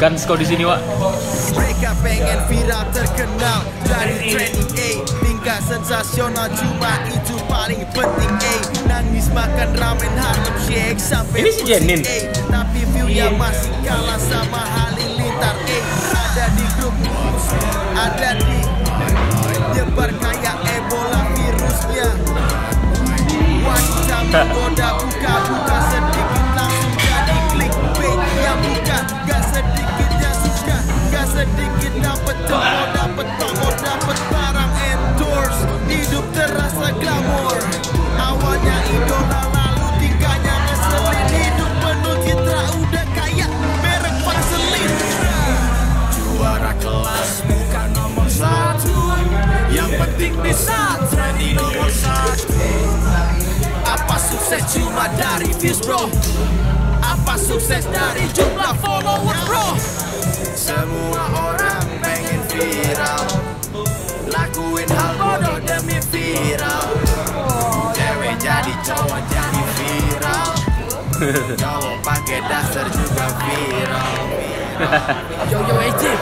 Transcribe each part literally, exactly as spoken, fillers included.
Gans kau di sini, Wak. Mereka pengen viral terkenal dari trending A, tinggal sensasional cuma itu paling penting A. Nangis makan ramen Harlem Shake sampai ini si Jenin, tapi view-nya masih kalah sama Halilintar A. Ada di grup, ada di nyebar kayak Ebola virusnya. Wanita menggoda buka-buka sedikit langsung jadi clickbait. Yang buka gak sedikitnya suka, gak sedikit dapet tomo, dapet tomo, dapet barang endorse. Hidup terasa glamor, awalnya idola lalu tingkahnya ngeselin. Hidup penuh citra udah kayak merek Vaseline. Juara kelas bukan nomor satu, yang penting bisa trending nomor satu. Apa sukses cuma dari views bro? Apa sukses dari jumlah followers bro? Semua orang pengen viral, lakuin hal bodoh demi viral. Cewek jadi cowok jadi viral, cowok pakai dasar juga viral. Yo yo A J,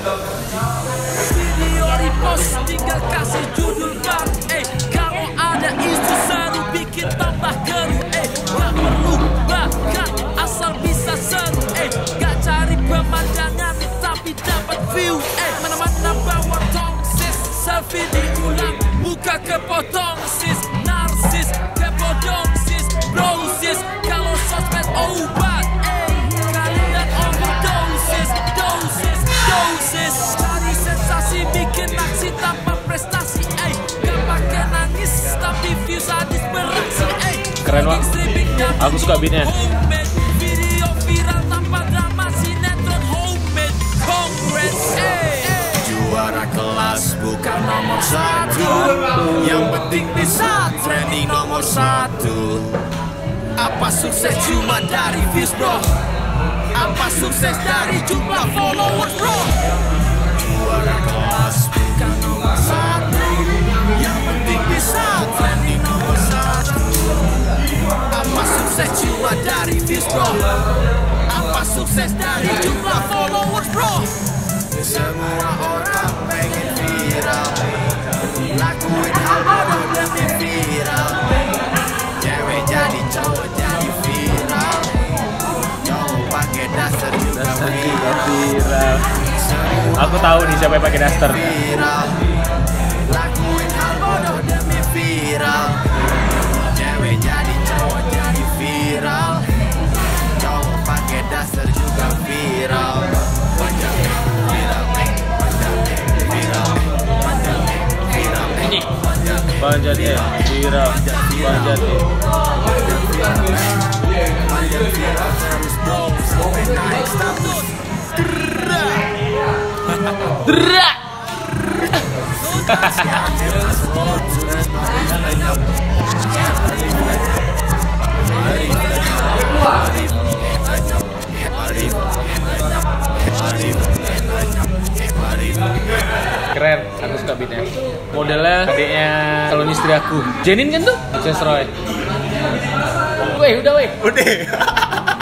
video repost tinggal kasih judul bar. Eh kalau ada isu seru bikin tambah keru. Eh gak perlu bakat asal bisa seru. Eh gak cari pemandangan tapi dapat view. Eh mana-mana bawa tongsis, selfie diulang, muka kepotong sis. Narsis, kepodong sis, brosis. Kalau sosmed obat, eh kalian overdosis, dosis, dosis. Cari sensasi bikin aksi tanpa prestasi. Eh gak pakai nangis tapi views sadis beraksi. Eh keren, Wak. Aku suka beatnya. Video viral tanpa drama, sinetron homemade. Congress, eh juara kelas bukan nomor satu, yang penting bisa trending nomor satu. Apa sukses cuma dari views bro? Apa sukses dari jumlah followers bro? Juara kelas bukan nomor satu, yang penting bisa trending nomor satu. Apa sukses cuma dari views bro? Apa sukses dari jumlah followers bro? Semua orang pengen viral, lakuin hal bodoh demi viral. Cewek jadi cowok jadi viral, cowok pakai dasar juga viral. Aku tahu nih siapa yang pakai daster. Viral, lakuin hal bodoh demi viral. Cewek jadi cowok jadi viral, cowok pakai dasar juga viral. Panjang viral, panjang viral, panjang viral. Ini panjat eh viral, panjat eh. Panjang viral terus bro, sampai naik status. Drak. Keren, aku suka beatnya. Modelnya adiknya calon istri aku. Jenin kan tuh? Sukses Roy. Weh, udah weh. Udah.